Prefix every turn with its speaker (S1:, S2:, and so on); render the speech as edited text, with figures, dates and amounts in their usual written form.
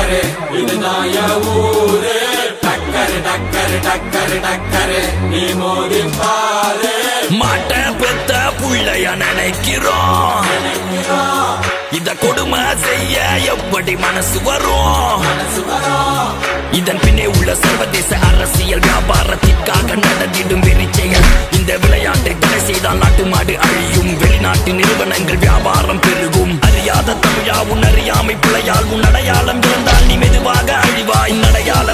S1: டக்கரு இதுதான் என் ஊரு டக்கரு டக்கரு டக்கரு டக்கரு நீ மோதி பாரு
S2: மாட்ட பெத்த புள்ளைய நினைக்கிறோம் இத கொடுமை செய்ய எப்படி மனசு வரும் இதன் பின்னே உள்ள சர்வதேச அரசியல் வியாபாரத்திற்காக நடந்திடும் வெறிச்செயல் இந்த விளையாட்டை தடை செய்தால் நாட்டு மாடு அழியும் வெளிநாட்டு நிறுவனங்கள் வியாபாரம் பெருகும் அறியாத தமிழா உன் அறியாமை பிழையால் உன் அடையாளம் இருந்தால் நீ மெதுவாக அழிவாய் நடையாள